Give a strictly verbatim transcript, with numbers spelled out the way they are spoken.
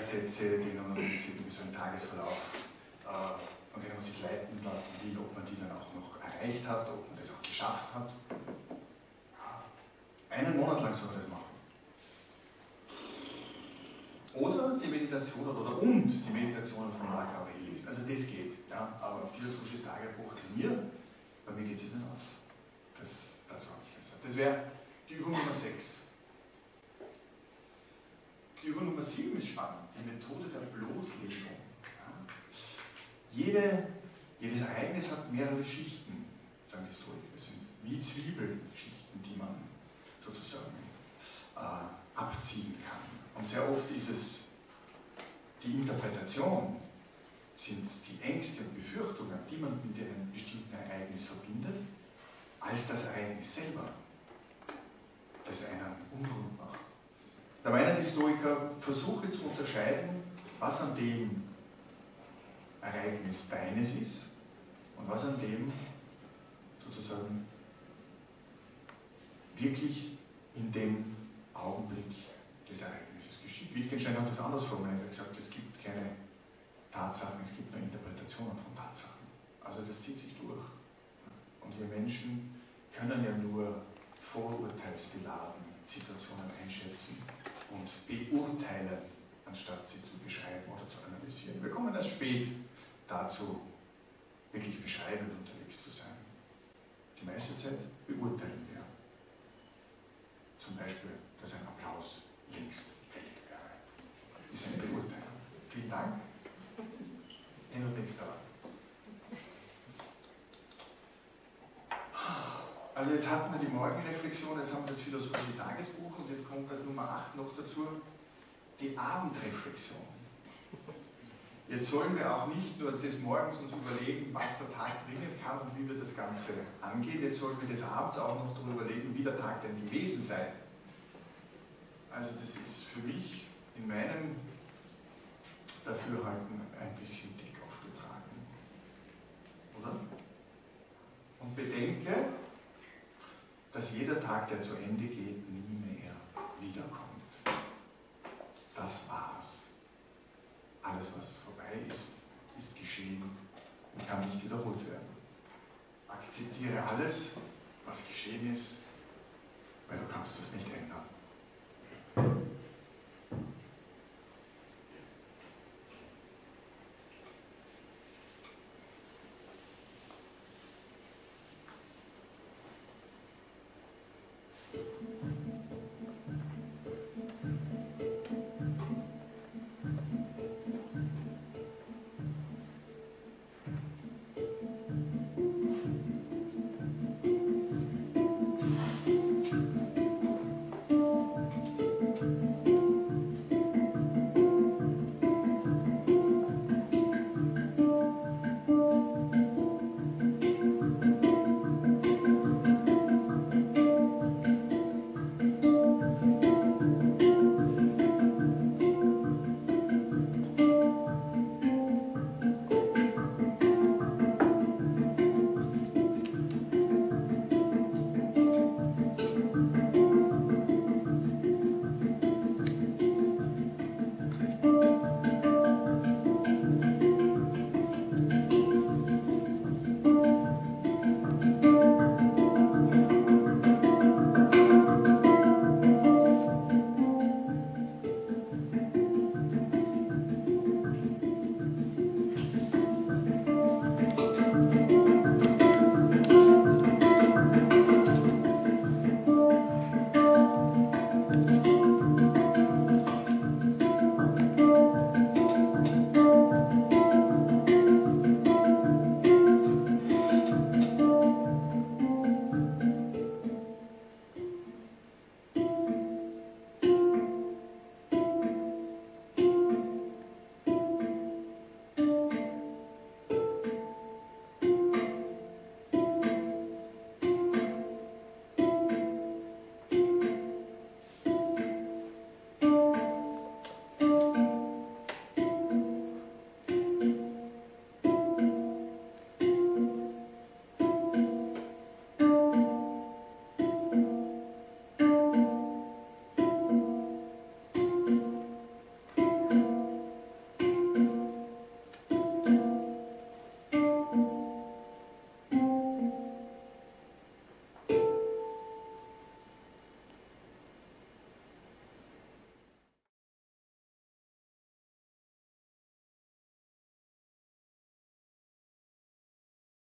Sätze, denen man jetzt irgendwie so einen Tagesverlauf, äh, von denen man sich leiten lassen will, ob man die dann auch noch erreicht hat, ob man das auch geschafft hat. Ja, einen Monat lang soll man das machen. Oder die Meditation oder und die Meditation von Marc Aurelius. Also das geht. Ja, aber philosophisches Tagebuch in mir, bei mir geht es nicht aus. Das, dazu habe ich gesagt. Das wäre die Übung Nummer sechs. Die Übung Nummer sieben ist spannend, die Methode der Bloßlegung. Ja. Jede, jedes Ereignis hat mehrere Schichten, sagen die Historiker. Das sind wie Zwiebelschichten, die man sozusagen äh, abziehen kann. Und sehr oft ist es die Interpretation, sind es die Ängste und Befürchtungen, die man mit einem bestimmten Ereignis verbindet, als das Ereignis selber, das einen unruhig macht. Da meinen die Historiker, versuche zu unterscheiden, was an dem Ereignis deines ist und was an dem sozusagen wirklich in dem Augenblick des Ereignisses geschieht. Wittgenstein hat das anders formuliert, er hat gesagt, es gibt keine Tatsachen, es gibt nur Interpretationen von Tatsachen. Also das zieht sich durch. Und wir Menschen können ja nur vorurteilsbeladen Situationen einschätzen und beurteilen, anstatt sie zu beschreiben oder zu analysieren. Wir kommen erst spät dazu, wirklich beschreibend unterwegs zu sein. Die meiste Zeit beurteilen wir. Zum Beispiel, dass ein Applaus längst fällig wäre. Das ist eine Beurteilung. Vielen Dank. In und nächster Mal. Also jetzt hatten wir die Morgenreflexion, jetzt haben wir das philosophische Tagesbuch und jetzt kommt das Nummer acht noch dazu, die Abendreflexion. Jetzt sollen wir auch nicht nur des Morgens uns überlegen, was der Tag bringen kann und wie wir das Ganze angehen, jetzt sollen wir des Abends auch noch darüber überlegen, wie der Tag denn gewesen sei. Also das ist für mich in meinem Dafürhalten ein bisschen dick aufgetragen. Oder? Und bedenke, dass jeder Tag, der zu Ende geht, nie mehr wiederkommt. Das war's. Alles, was vorbei ist, ist geschehen und kann nicht wiederholt werden. Akzeptiere alles, was geschehen ist, weil du kannst das nicht ändern.